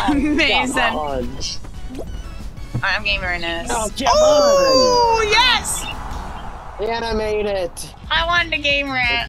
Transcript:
Amazing. I'm gamer this. Oh, come oh yes! on! Animate it! I wanted to gamer it.